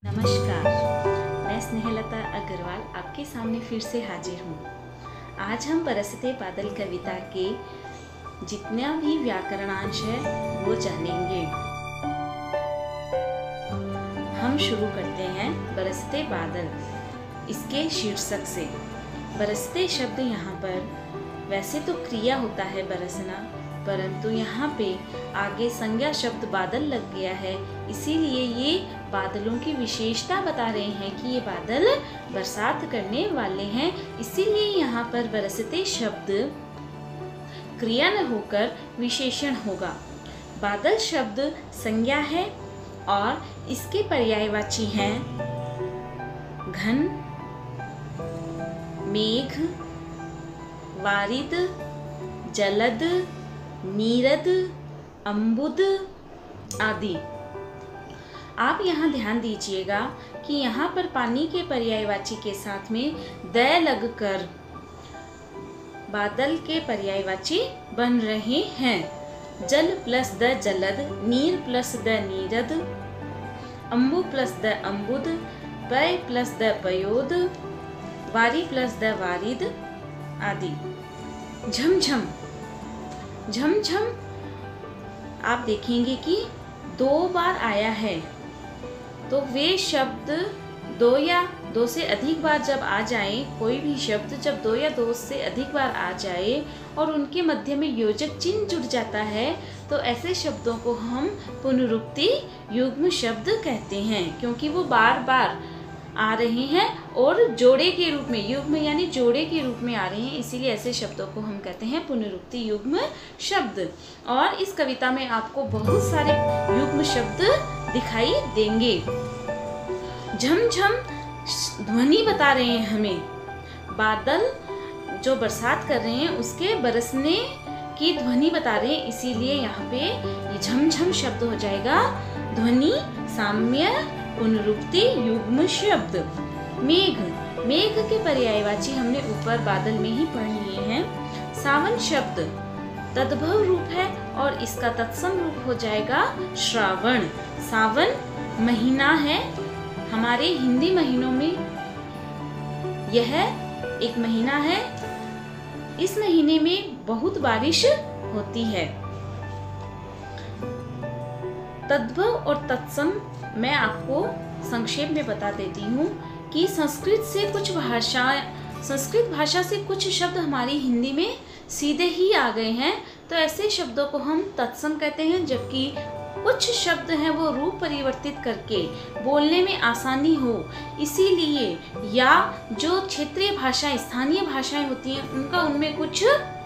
नमस्कार, मैं स्नेहलता अग्रवाल आपके सामने फिर से हाजिर हूँ। आज हम बरसते बादल कविता के जितना भी व्याकरणांश है वो जानेंगे। हम शुरू करते हैं बरसते बादल इसके शीर्षक से। बरसते शब्द यहाँ पर वैसे तो क्रिया होता है बरसना, परंतु यहाँ पे आगे संज्ञा शब्द बादल लग गया है, इसीलिए ये बादलों की विशेषता बता रहे हैं कि ये बादल बरसात करने वाले हैं। इसीलिए यहाँ पर बरसते शब्द क्रिया न होकर विशेषण होगा। बादल शब्द संज्ञा है और इसके पर्यायवाची हैं घन, मेघ, वारिद, जलद, नीरद, अम्बुद आदि। आप यहाँ ध्यान दीजिएगा कि यहाँ पर पानी के पर्यायवाची के साथ में द लगकर बादल के पर्यायवाची बन रहे हैं। जल प्लस द जलद, नीर प्लस द नीरद, अम्बु प्लस द अम्बुद, पय प्लस द पयोद, वारी प्लस द वारिद आदि। झमझम, झमझम आप देखेंगे कि 2 बार आया है, तो वे शब्द 2 या 2 से अधिक बार जब आ जाए, कोई भी शब्द जब 2 या 2 से अधिक बार आ जाए और उनके मध्य में योजक चिन्ह जुड़ जाता है, तो ऐसे शब्दों को हम पुनरुक्ति युग्म शब्द कहते हैं, क्योंकि वो बार बार आ रहे हैं और जोड़े के रूप में, युग्म यानी जोड़े के रूप में आ रहे हैं, इसीलिए ऐसे शब्दों को हम कहते हैं पुनरुक्ति युग्म शब्द। और इस कविता में आपको बहुत सारे युग्म शब्द दिखाई देंगे। झमझम ध्वनि बता रहे हैं हमें, बादल जो बरसात कर रहे हैं उसके बरसने की ध्वनि बता रहे हैं, इसीलिए यहाँ पे ये झमझम शब्द हो जाएगा ध्वनि साम्य पुनरुक्ति युग्म शब्द। मेघ, मेघ के पर्यायवाची हमने ऊपर बादल में ही पढ़ लिए हैं। सावन शब्द तद्भव रूप है और इसका तत्सम रूप हो जाएगा श्रावण। सावन महीना है, हमारे हिंदी महीनों में यह एक महीना है। इस महीने में बहुत बारिश होती है। तद्भव और तत्सम मैं आपको संक्षेप में बता देती हूँ कि संस्कृत भाषा से कुछ शब्द हमारी हिंदी में सीधे ही आ गए हैं, तो ऐसे शब्दों को हम तत्सम कहते हैं, जबकि कुछ शब्द हैं वो रूप परिवर्तित करके बोलने में आसानी हो, इसीलिए या जो क्षेत्रीय भाषाएं, स्थानीय भाषाएं होती हैं उनमें कुछ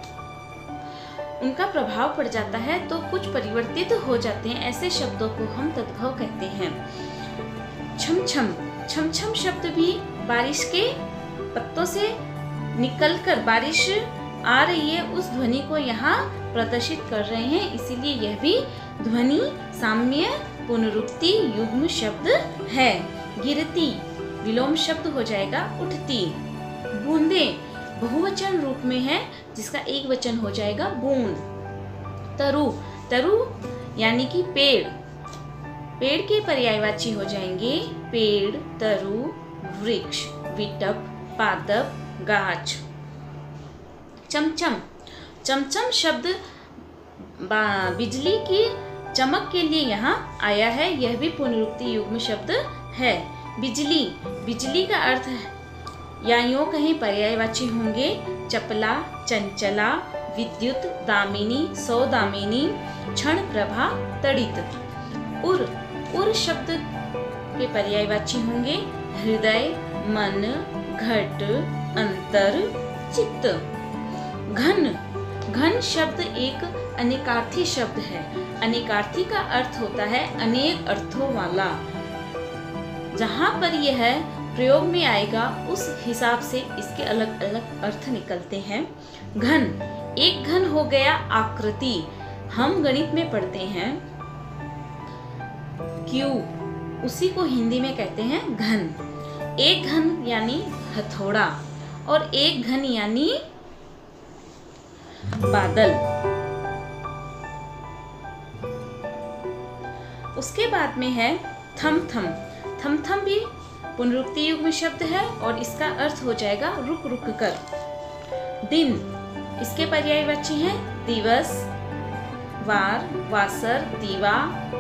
उनका प्रभाव पड़ जाता है, तो कुछ परिवर्तित हो जाते हैं, ऐसे शब्दों को हम तद्भव कहते हैं। छमछम, छमछम शब्द भी बारिश के पत्तों से निकलकर बारिश आ रही है उस ध्वनि को यहाँ प्रदर्शित कर रहे हैं, इसीलिए यह भी ध्वनि साम्य पुनरुक्ति युग्म शब्द है। गिरती विलोम शब्द हो जाएगा उठती। बूंदे बहुवचन रूप में है, जिसका एक वचन हो जाएगा बूंद। तरु, तरु यानी कि पेड़, पेड़ के पर्यायवाची हो जाएंगे पेड़, तरु, वृक्ष, विटप, पादप, गाछ। चमचम, चमचम शब्द बिजली की चमक के लिए यहाँ आया है, यह भी पुनरुक्ति युग्म शब्द है। बिजली, बिजली का अर्थ है या यूं कहीं पर्यायवाची होंगे चपला, चंचला, विद्युत, दामिनी, सौदामिनी, क्षण प्रभा, तड़ित। उर, उर शब्द के पर्यायवाची होंगे हृदय, मन, घट, अंतर, चित्त। घन, घन शब्द एक अनेकार्थी शब्द है। अनेकार्थी का अर्थ होता है अनेक अर्थों वाला। जहाँ पर यह प्रयोग में आएगा उस हिसाब से इसके अलग अलग अर्थ निकलते हैं। घन, एक घन हो गया आकृति, हम गणित में पढ़ते हैं क्यूब, उसी को हिंदी में कहते हैं घन। एक घन यानी हथौड़ा और एक घन यानी बादल। उसके बाद में है थम थम। थम भी पुनरुक्ति युग में शब्द है और इसका अर्थ हो जाएगा रुक रुक कर। दिन, इसके पर्यायवाची हैं दिवस, वार, वासर, दीवा,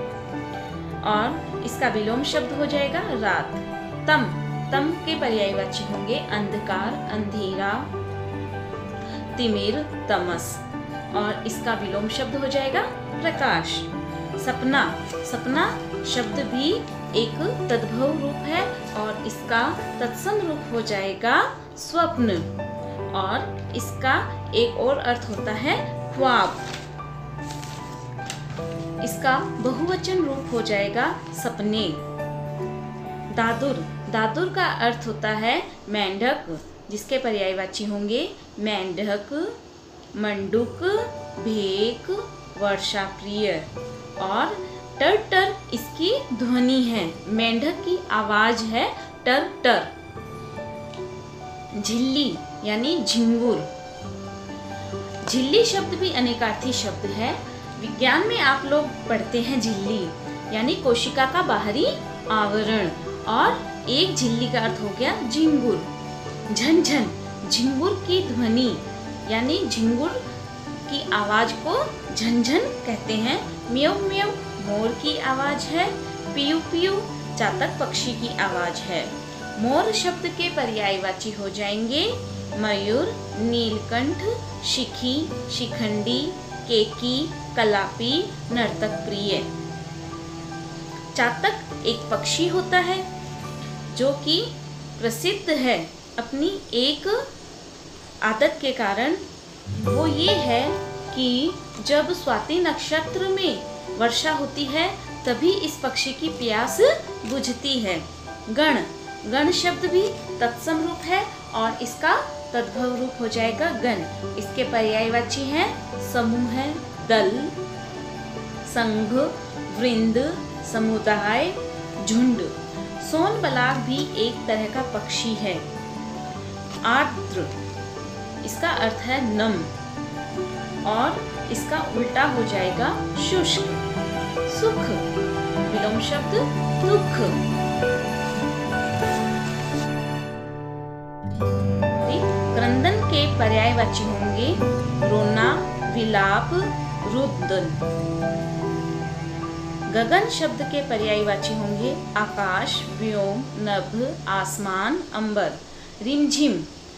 और इसका विलोम शब्द हो जाएगा रात। तम के पर्यायवाची होंगे अंधकार, अंधेरा, तिमिर, तमस, और इसका विलोम शब्द हो जाएगा प्रकाश। सपना शब्द भी एक तद्भव रूप है और इसका तत्सम रूप हो जाएगा स्वप्न, और इसका एक और अर्थ होता है ख्वाब। इसका बहुवचन रूप हो जाएगा सपने। दादुर का अर्थ होता है मेंढक, जिसके पर्यायवाची होंगे मेंढक, मंडूक, भेक, वर्षा प्रिय, और टर इसकी ध्वनि है, मेंढक की आवाज है टर। झिल्ली यानी झिंगुर, झिल्ली शब्द भी अनेकार्थी शब्द है। विज्ञान में आप लोग पढ़ते हैं झिल्ली यानी कोशिका का बाहरी आवरण, और एक झिल्ली का अर्थ हो गया झिंगुर। झनझन, झिंगुर की ध्वनि यानी झिंगुर की आवाज को झनझन कहते हैं। म्याऊ म्याऊ मोर की आवाज है। पियू पियू चातक पक्षी की आवाज है। मोर शब्द के पर्यायवाची हो जाएंगे मयूर, नीलकंठ, शिखी, शिखंडी, केकी, कलापी, नर्तक प्रिय। चातक एक पक्षी होता है जो कि प्रसिद्ध है अपनी एक आदत के कारण। वो ये है कि जब स्वाति नक्षत्र में वर्षा होती है तभी इस पक्षी की प्यास बुझती है। गण शब्द भी तत्सम रूप है और इसका तद्भव रूप हो जाएगा गण। इसके पर्यायवाची हैं समूह, दल, संघ, वृंद, समुदाय, झुंड। सोनबलाग भी एक तरह का पक्षी है। आर्द्र, इसका अर्थ है नम, और इसका उल्टा हो जाएगा शुष्क। सुख, विलोम शब्द दुख। क्रंदन के पर्यायवाची होंगे रोना, विलाप, रुदन। गगन शब्द के पर्यायवाची होंगे आकाश, व्योम, नभ, आसमान, अंबर। रिमझिम,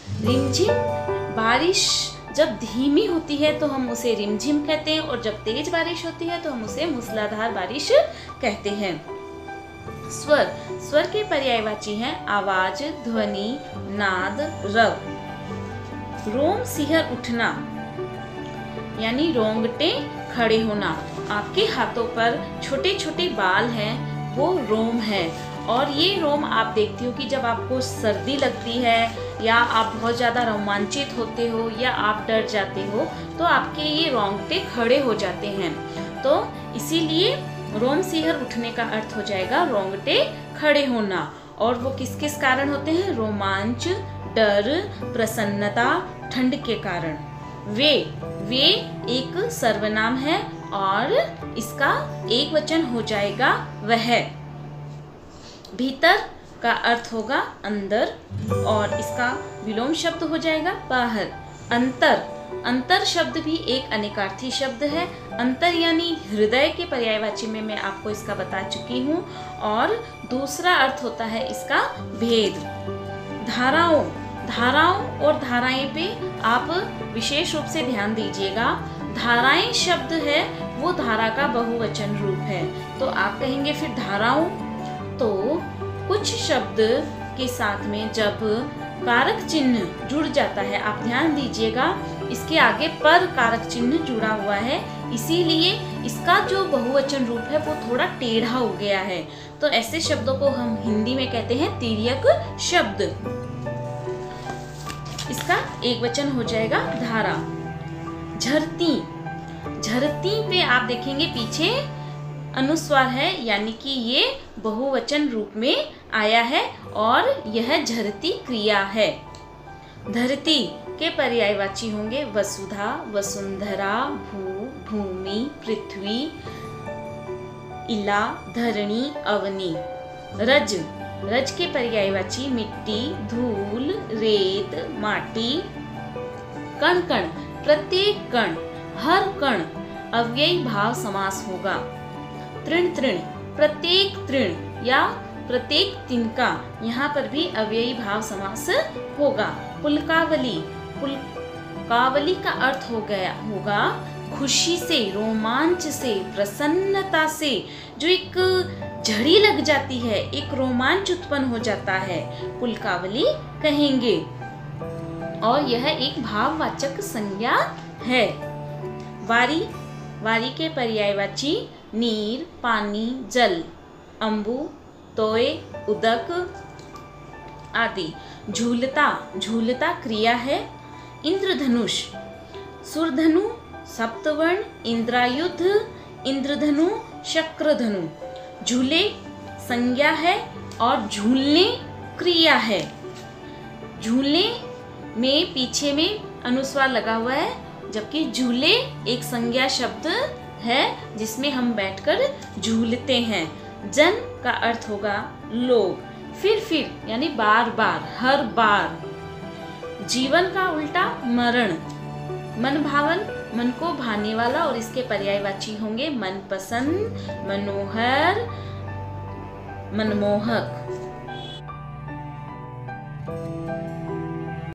बारिश जब धीमी होती है तो हम उसे रिमझिम कहते हैं, और जब तेज बारिश होती है तो हम उसे मूसलाधार बारिश कहते हैं। स्वर के पर्यायवाची हैं आवाज, ध्वनि, नाद, रव। रोम सिहर उठना यानी रोंगटे खड़े होना। आपके हाथों पर छोटे छोटे बाल हैं, वो रोम है, और ये रोम आप देखती हो कि जब आपको सर्दी लगती है या आप बहुत ज़्यादा रोमांचित होते हो या आप डर जाते हो तो आपके ये रोंगटे खड़े हो जाते हैं। तो इसीलिए रोम सिहर उठने का अर्थ हो जाएगा रोंगटे खड़े होना। और वो किस किस कारण होते हैं? रोमांच, डर, प्रसन्नता, ठंड के कारण। वे एक सर्वनाम है और इसका एक वचन हो जाएगा वह। भीतर का अर्थ होगा अंदर और इसका विलोम शब्द हो जाएगा बाहर। अंतर शब्द भी एक अनेकार्थी शब्द है। अंतर यानी हृदय के पर्यायवाची में मैं आपको इसका बता चुकी हूँ। और दूसरा अर्थ होता है इसका भेद। धाराओं और धाराएं पे आप विशेष रूप से ध्यान दीजिएगा। धाराएं शब्द है वो धारा का बहुवचन रूप है, तो आप कहेंगे फिर धाराओं। तो कुछ शब्द के साथ में जब कारक चिन्ह जुड़ जाता है, आप ध्यान दीजिएगा इसके आगे पर कारक चिन्ह जुड़ा हुआ है, इसीलिए इसका जो बहुवचन रूप है वो थोड़ा टेढ़ा हो गया है। तो ऐसे शब्दों को हम हिंदी में कहते हैं तिर्यक शब्द। इसका एक वचन हो जाएगा धारा। झरती पे आप देखेंगे पीछे अनुस्वार है, यानी कि ये बहुवचन रूप में आया है और यह झरती क्रिया है। धरती के पर्यायवाची होंगे वसुधा, वसुंधरा, भूमि, पृथ्वी, इला, धरणी, अवनी। रज, रज के पर्यायवाची मिट्टी, धूल, रेत, माटी। कण कण, प्रत्येक कण, हर कण अव्ययी भाव समास होगा। तृण तृण, प्रत्येक तृण या प्रत्येक तिनका, यहाँ पर भी अव्ययी भाव समास होगा। पुलकावली, पुलकावली का अर्थ होगा खुशी से, रोमांच से, प्रसन्नता से, जो एक झड़ी लग जाती है, एक रोमांच उत्पन्न हो जाता है, पुलकावली कहेंगे। और यह एक भाववाचक संज्ञा है। वारी, वारी के पर्यायवाची नीर, पानी, जल, अम्बु, तोय, उदक आदि। झूलता, झूलता क्रिया है। इंद्रधनुष, सुरधनु, सप्तवर्ण, इंद्रायुध, इंद्रधनु, शक्रधनु। झूले संज्ञा है और झूलने क्रिया है। झूलने में पीछे में अनुस्वार लगा हुआ है, जबकि झूले एक संज्ञा शब्द है जिसमें हम बैठकर झूलते हैं। जन का अर्थ होगा लोग, फिर यानी बार बार, हर बार। जीवन का उल्टा मरण। मन भावन, मन को भाने वाला, और इसके पर्यायवाची होंगे मनपसंद, मनोहर, मनमोहक।